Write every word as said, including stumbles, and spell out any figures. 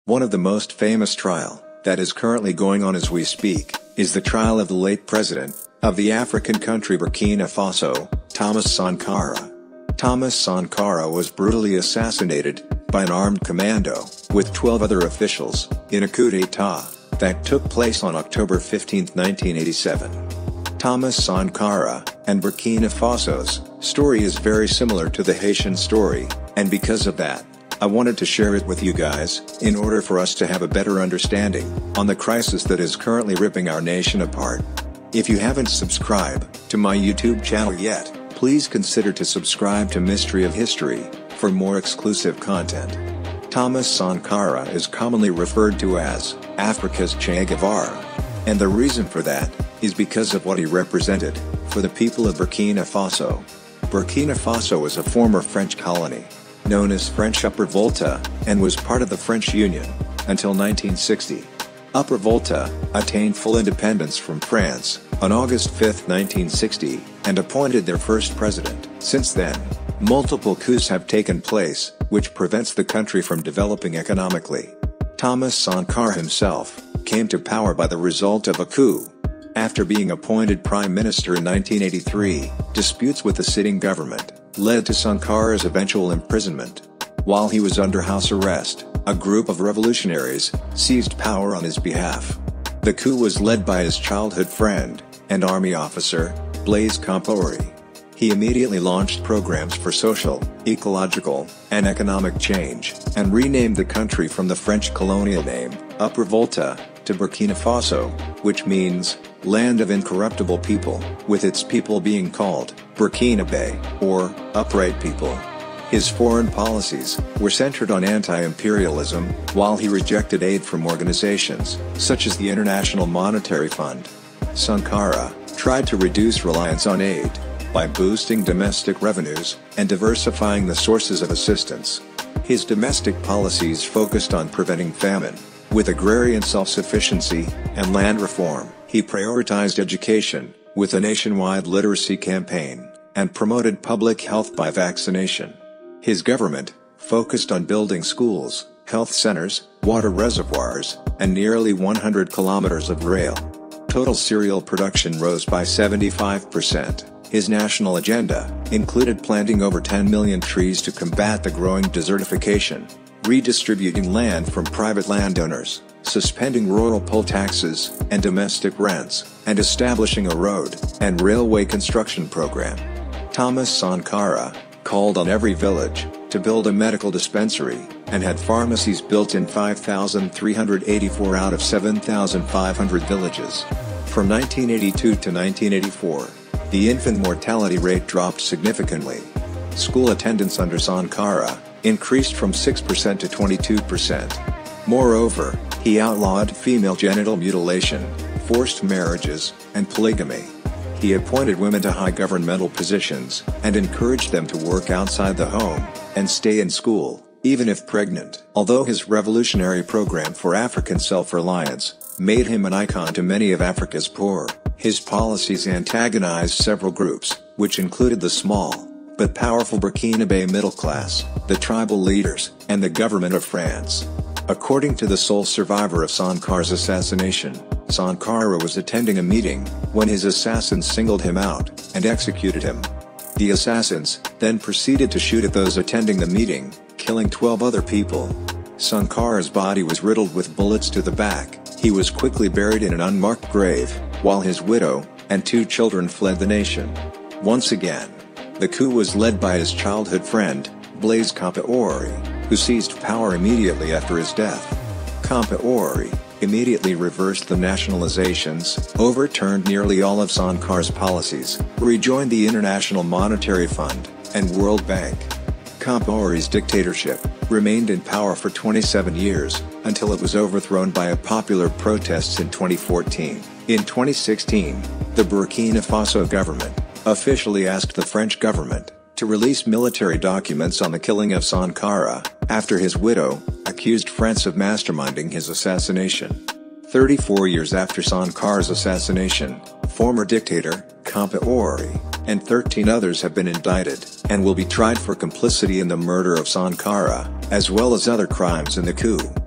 One of the most famous trial, that is currently going on as we speak, is the trial of the late president, of the African country Burkina Faso, Thomas Sankara. Thomas Sankara was brutally assassinated, by an armed commando, with twelve other officials, in a coup d'etat, that took place on October fifteenth nineteen eighty-seven. Thomas Sankara, and Burkina Faso's, story is very similar to the Haitian story, and because of that, I wanted to share it with you guys, in order for us to have a better understanding, on the crisis that is currently ripping our nation apart. If you haven't subscribed to my YouTube channel yet, please consider to subscribe to Mystery of History, for more exclusive content. Thomas Sankara is commonly referred to as Africa's Che Guevara. And the reason for that, is because of what he represented, for the people of Burkina Faso. Burkina Faso was a former French colony, known as French Upper Volta, and was part of the French Union, until nineteen sixty. Upper Volta attained full independence from France, on August fifth nineteen sixty, and appointed their first president. Since then, multiple coups have taken place, which prevents the country from developing economically. Thomas Sankara himself, came to power by the result of a coup. After being appointed prime minister in nineteen eighty-three, disputes with the sitting government led to Sankara's eventual imprisonment. While he was under house arrest, a group of revolutionaries seized power on his behalf. The coup was led by his childhood friend and army officer, Blaise Compaoré. He immediately launched programs for social, ecological, and economic change, and renamed the country from the French colonial name, Upper Volta, to Burkina Faso, which means, Land of Incorruptible People, with its people being called, Burkinabe, or, Upright People. His foreign policies were centered on anti-imperialism, while he rejected aid from organizations, such as the International Monetary Fund. Sankara tried to reduce reliance on aid, by boosting domestic revenues, and diversifying the sources of assistance. His domestic policies focused on preventing famine, with agrarian self-sufficiency, and land reform. He prioritized education, with a nationwide literacy campaign, and promoted public health by vaccination. His government focused on building schools, health centers, water reservoirs, and nearly one hundred kilometers of rail. Total cereal production rose by seventy-five percent. His national agenda included planting over ten million trees to combat the growing desertification, redistributing land from private landowners, suspending rural poll taxes and domestic rents, and establishing a road and railway construction program. Thomas Sankara called on every village to build a medical dispensary, and had pharmacies built in five thousand three hundred eighty-four out of seven thousand five hundred villages. From nineteen eighty-two to nineteen eighty-four, the infant mortality rate dropped significantly. School attendance under Sankara increased from six percent to twenty-two percent. Moreover, he outlawed female genital mutilation, forced marriages, and polygamy. He appointed women to high governmental positions, and encouraged them to work outside the home, and stay in school, even if pregnant. Although his revolutionary program for African self-reliance made him an icon to many of Africa's poor, his policies antagonized several groups, which included the small, but powerful Burkinabe middle class, the tribal leaders, and the government of France. According to the sole survivor of Sankara's assassination, Sankara was attending a meeting, when his assassins singled him out, and executed him. The assassins then proceeded to shoot at those attending the meeting, killing twelve other people. Sankara's body was riddled with bullets to the back. He was quickly buried in an unmarked grave, while his widow and two children fled the nation. Once again, the coup was led by his childhood friend, Blaise Compaoré, who seized power immediately after his death. Compaoré immediately reversed the nationalizations, overturned nearly all of Sankara's policies, rejoined the International Monetary Fund and World Bank. Compaoré's dictatorship remained in power for twenty-seven years, until it was overthrown by a popular protests in twenty fourteen. In twenty sixteen, the Burkina Faso government officially asked the French government to release military documents on the killing of Sankara, after his widow accused France of masterminding his assassination. thirty-four years after Sankara's assassination, former dictator Compaoré and thirteen others have been indicted, and will be tried for complicity in the murder of Sankara, as well as other crimes in the coup.